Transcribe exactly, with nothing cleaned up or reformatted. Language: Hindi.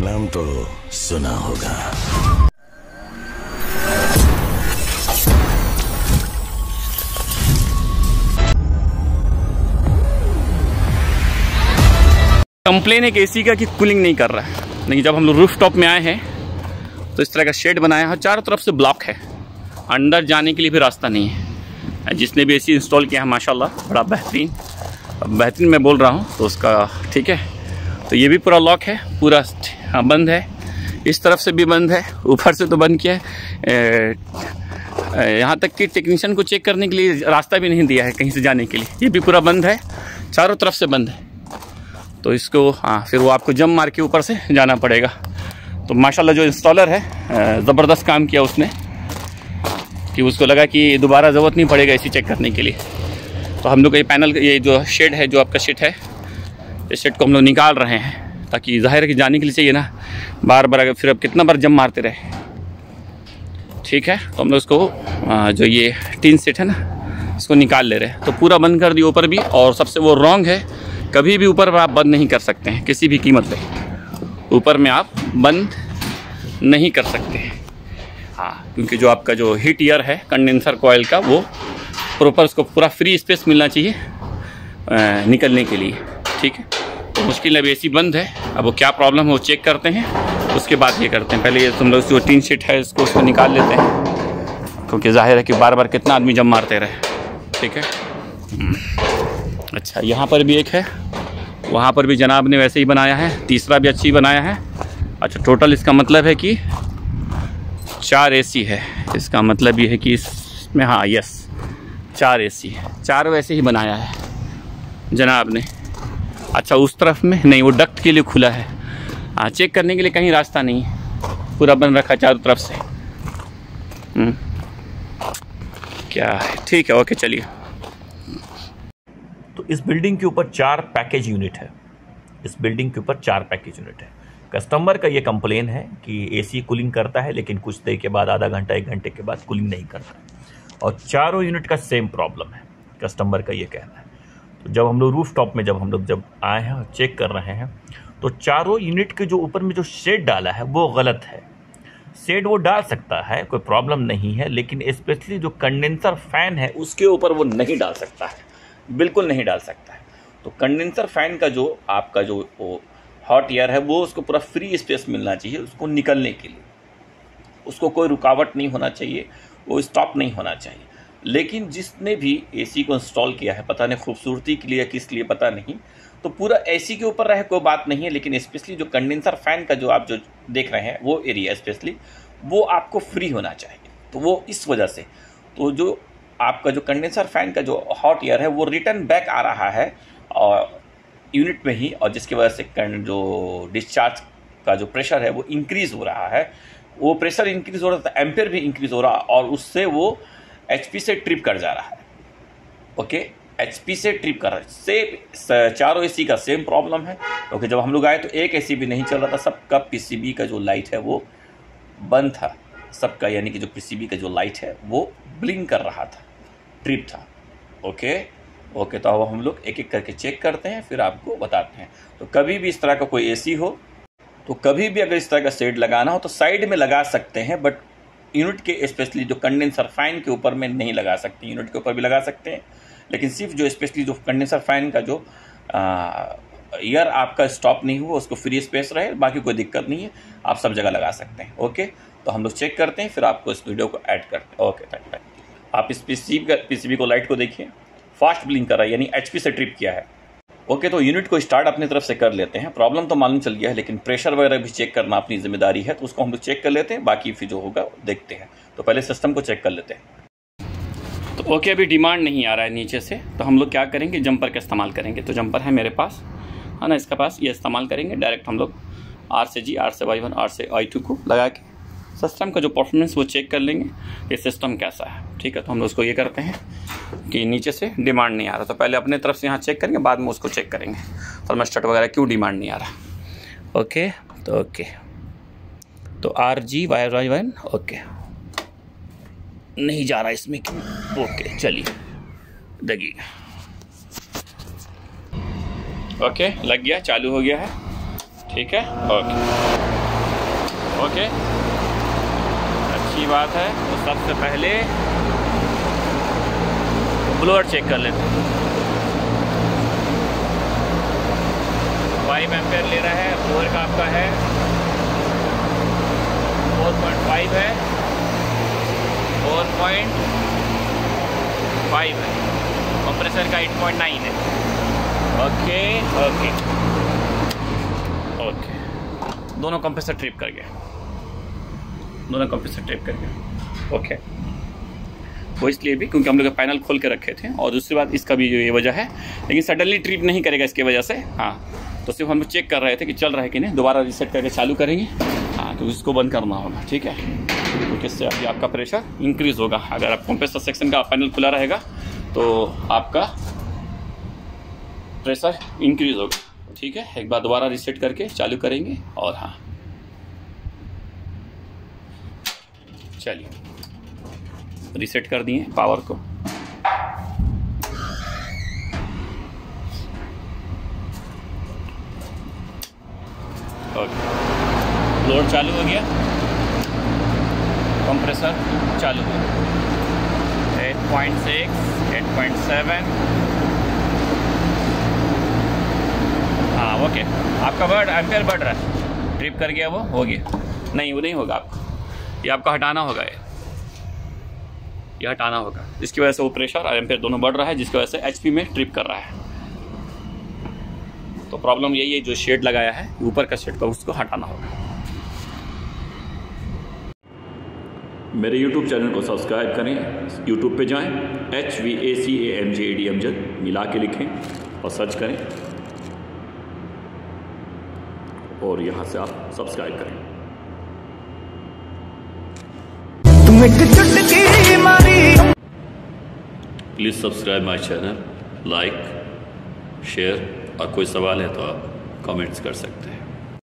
नाम तो सुना होगा। कंप्लेन एक एसी का कि कूलिंग नहीं कर रहा है, लेकिन जब हम लोग रूफ टॉप में आए हैं तो इस तरह का शेड बनाया है, चारों तरफ से ब्लॉक है, अंदर जाने के लिए भी रास्ता नहीं है। जिसने भी एसी इंस्टॉल किया है माशाल्लाह बड़ा बेहतरीन बेहतरीन मैं बोल रहा हूँ, तो उसका ठीक है। तो ये भी पूरा लॉक है, पूरा हाँ बंद है, इस तरफ से भी बंद है, ऊपर से तो बंद किया है, यहाँ तक कि टेक्नीशियन को चेक करने के लिए रास्ता भी नहीं दिया है कहीं से जाने के लिए। ये भी पूरा बंद है, चारों तरफ से बंद है। तो इसको हाँ फिर वो आपको जम मार के ऊपर से जाना पड़ेगा। तो माशाल्लाह जो इंस्टॉलर है ज़बरदस्त काम किया उसने, कि उसको लगा कि दोबारा ज़रूरत नहीं पड़ेगा इसी चेक करने के लिए। तो हम लोग ये पैनल ये जो शेड है, जो आपका शेड है, इस शेड को हम लोग निकाल रहे हैं, ताकि ज़ाहिर है कि जाने के लिए चाहिए ना, बार बार अगर फिर अब कितना बार जम मारते रहे। ठीक है, तो हम लोग उसको जो ये टीन सेट है ना, इसको निकाल ले रहे हैं। तो पूरा बंद कर दिया ऊपर भी, और सबसे वो रॉन्ग है, कभी भी ऊपर आप बंद नहीं कर सकते हैं किसी भी कीमत पे, ऊपर में आप बंद नहीं कर सकते हैं। हाँ, क्योंकि जो आपका जो हीट एयर है कंडेंसर कॉइल का, वो प्रॉपर उसको पूरा फ्री स्पेस मिलना चाहिए आ, निकलने के लिए। ठीक है, तो मुश्किल अब एसी बंद है, अब वो क्या प्रॉब्लम है वो चेक करते हैं, उसके बाद ये करते हैं। पहले ये तुम लोग जो टीन शीट है इसको उसको निकाल लेते हैं, क्योंकि जाहिर है कि बार बार कितना आदमी जम मारते रहे। ठीक है, अच्छा यहाँ पर भी एक है, वहाँ पर भी जनाब ने वैसे ही बनाया है, तीसरा भी अच्छी बनाया है। अच्छा, टोटल इसका मतलब है कि चार एसी है, इसका मतलब ये है कि इसमें हाँ यस चार एसी है, चार वैसे ही बनाया है जनाब ने। अच्छा, उस तरफ में नहीं, वो डक्ट के लिए खुला है, हाँ चेक करने के लिए कहीं रास्ता नहीं है, पूरा बंद रखा चारों तरफ से। क्या है, ठीक है, ओके चलिए। तो इस बिल्डिंग के ऊपर चार पैकेज यूनिट है, इस बिल्डिंग के ऊपर चार पैकेज यूनिट है। कस्टमर का ये कंप्लेन है कि एसी कूलिंग करता है, लेकिन कुछ देर के बाद, आधा घंटा एक घंटे के बाद कूलिंग नहीं करता, और चारों यूनिट का सेम प्रॉब्लम है, कस्टमर का ये कहना है। तो जब हम लोग रूफ टॉप में जब हम लोग जब आए हैं और चेक कर रहे हैं, तो चारों यूनिट के जो ऊपर में जो शेड डाला है वो गलत है। शेड वो डाल सकता है, कोई प्रॉब्लम नहीं है, लेकिन स्पेशली जो कंडेंसर फैन है उसके ऊपर वो नहीं डाल सकता है, बिल्कुल नहीं डाल सकता है। तो कंडेंसर फैन का जो आपका जो वो हॉट एयर है, वो उसको पूरा फ्री स्पेस मिलना चाहिए उसको निकलने के लिए, उसको कोई रुकावट नहीं होना चाहिए, वो स्टॉप नहीं होना चाहिए। लेकिन जिसने भी एसी को इंस्टॉल किया है, पता नहीं खूबसूरती के लिए किस लिए पता नहीं, तो पूरा एसी के ऊपर रहे कोई बात नहीं है, लेकिन स्पेशली जो कंडेंसर फैन का जो आप जो देख रहे हैं वो एरिया स्पेशली वो आपको फ्री होना चाहिए। तो वो इस वजह से तो जो आपका जो कंडेंसर फैन का जो हॉट एयर है वो रिटर्न बैक आ रहा है और यूनिट में ही, और जिसकी वजह से जो डिस्चार्ज का जो प्रेशर है वो इंक्रीज हो रहा है, वो प्रेशर इंक्रीज हो रहा है तो एम्पेयर भी इंक्रीज हो रहा है, और उससे वो एचपी से ट्रिप कर जा रहा है। ओके, एचपी से ट्रिप कर रहा है। सेम चारों एसी का सेम प्रॉब्लम है, क्योंकि जब हम लोग आए तो एक एसी भी नहीं चल रहा था, सबका पीसीबी का जो लाइट है वो बंद था सबका, यानी कि जो पीसीबी का जो लाइट है वो ब्लिंक कर रहा था, ट्रिप था। ओके ओके तो अब हम लोग एक एक करके चेक करते हैं, फिर आपको बताते हैं। तो कभी भी इस तरह का कोई एसी हो, तो कभी भी अगर इस तरह का शेड लगाना हो तो साइड में लगा सकते हैं, बट यूनिट के स्पेशली जो कंडेंसर फैन के ऊपर में नहीं लगा सकते। यूनिट के ऊपर भी लगा सकते हैं, लेकिन सिर्फ जो स्पेशली जो कंडेंसर फैन का जो एयर आपका स्टॉप नहीं हुआ उसको फ्री स्पेस रहे, बाकी कोई दिक्कत नहीं है, आप सब जगह लगा सकते हैं। ओके, तो हम लोग चेक करते हैं, फिर आपको इस वीडियो को ऐड करते हैं। Okay, thank you. आप इस पीसीबी का पीसीबी को लाइट को देखिए, फास्ट ब्लिंक कर रहा है, यानी एचपी से ट्रिप किया है। ओके, तो यूनिट को स्टार्ट अपनी तरफ से कर लेते हैं। प्रॉब्लम तो मालूम चल गया है, लेकिन प्रेशर वगैरह भी चेक करना अपनी जिम्मेदारी है, तो उसको हम लोग चेक कर लेते हैं, बाकी फिर जो होगा देखते हैं। तो पहले सिस्टम को चेक कर लेते हैं। तो ओके, अभी डिमांड नहीं आ रहा है नीचे से, तो हम लोग क्या करेंगे, जंपर का इस्तेमाल करेंगे। तो जंपर है मेरे पास, है ना, इसका पास ये इस्तेमाल करेंगे। डायरेक्ट हम लोग आर से जी, आर से वाई वन, आर से आई टू को लगा के सिस्टम का जो परफॉर्मेंस वो चेक कर लेंगे कि सिस्टम कैसा है। ठीक है, तो हम लोग उसको ये करते हैं कि नीचे से डिमांड नहीं आ रहा, तो पहले अपने तरफ से यहाँ चेक करेंगे, बाद में उसको चेक करेंगे थर्मोस्टेट वगैरह क्यों डिमांड नहीं आ रहा। ओके, तो ओके तो R G Y Y one, okay नहीं जा रहा इसमें क्यों। ओके, चलिए देखिए, ओके लग गया, चालू हो गया है। ठीक है, ओके ओके, अच्छी बात है। तो सबसे पहले ब्लोअर चेक कर लेते हैं। फाइव एम्पेयर ले रहा है, ब्लोअर का आपका है फोर पॉइंट फाइव है, फोर पॉइंट फाइव है, कंप्रेसर का एट पॉइंट नाइन है। ओके ओके ओके, दोनों कंप्रेसर ट्रिप कर गया, दोनों कंप्रेसर ट्रिप कर गया। ओके, वो इसलिए भी क्योंकि हम लोग पैनल खोल के रखे थे, और दूसरी बात इसका भी ये वजह है, लेकिन सडनली ट्रिप नहीं करेगा इसकी वजह से। हाँ, तो सिर्फ हम लोग चेक कर रहे थे कि चल रहा है कि नहीं, दोबारा रीसेट करके चालू करेंगे। हाँ, तो इसको बंद करना होगा, ठीक है, क्योंकि इससे अभी आपका प्रेशर इंक्रीज़ होगा। अगर आप कंप्रेसर सेक्शन का पैनल खुला रहेगा तो आपका प्रेशर इंक्रीज़ होगा, ठीक है। एक बार दोबारा रीसेट करके चालू करेंगे। और हाँ, चलिए रीसेट कर दिए पावर को। ओके, लोड चालू हो गया, कंप्रेसर चालू हो गया। Eight point six, eight point seven. हाँ ओके, आपका बढ़ एम्पेयर बढ़ रहा है, ट्रिप कर गया, वो हो गया। नहीं, वो नहीं होगा आपको, ये आपको हटाना होगा, ये ये हटाना होगा। इसकी वजह से वो प्रेशर और एम्पेयर दोनों बढ़ रहा है, जिसकी वजह से एचपी में ट्रिप कर रहा है। तो प्रॉब्लम यही है, जो शेड लगाया है ऊपर का शेड का, उसको हटाना होगा। मेरे यूट्यूब चैनल को सब्सक्राइब करें, यूट्यूब पे जाएं, H V A C A M J A D Amjad मिला के लिखें और सर्च करें, और यहाँ से आप सब्सक्राइब करें। Please subscribe my channel, like, share, और कोई सवाल है तो आप कमेंट्स कर सकते हैं।